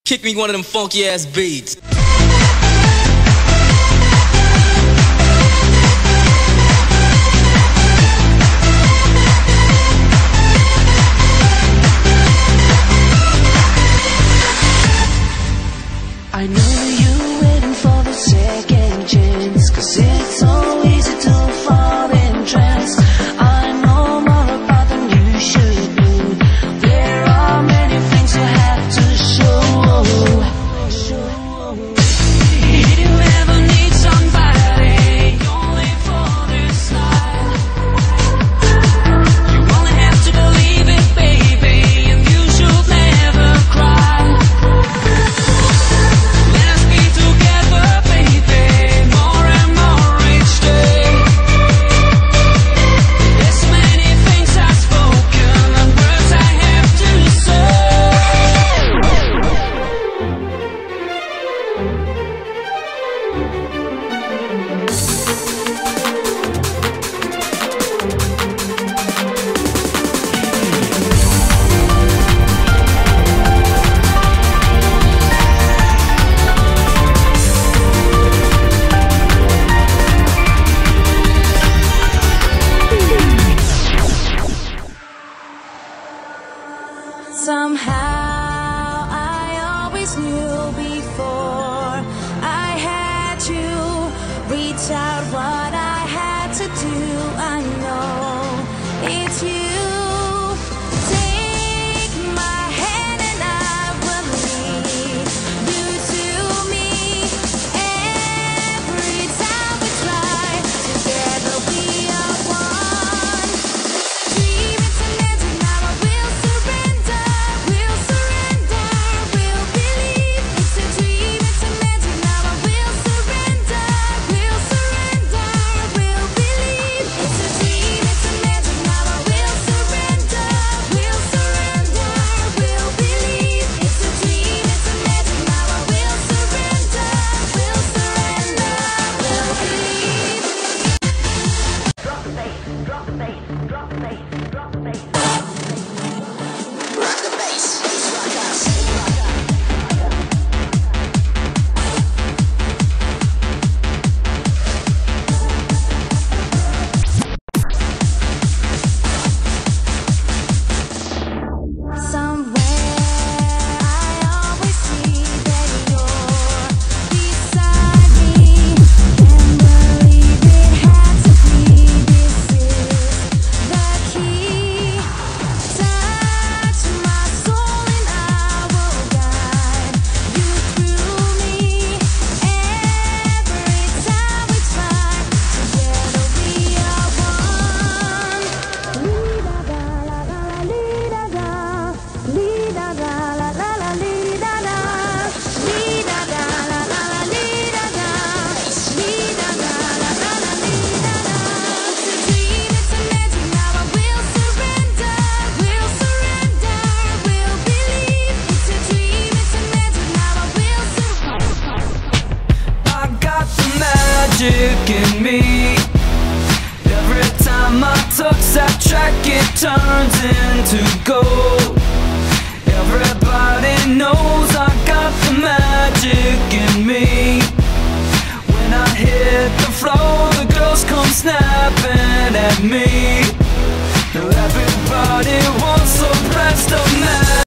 Kick me one of them funky ass beats. I know you're waiting for the second chance, 'cause it's so easy to fall in trance. I know more about than you should do. There are many things you have to show. If you ever need somebody only for this night, you only have to believe it, baby, and you should never cry. Let us be together, baby, more and more each day. There's so many things I've spoken and words I have to say. Somehow I always knew before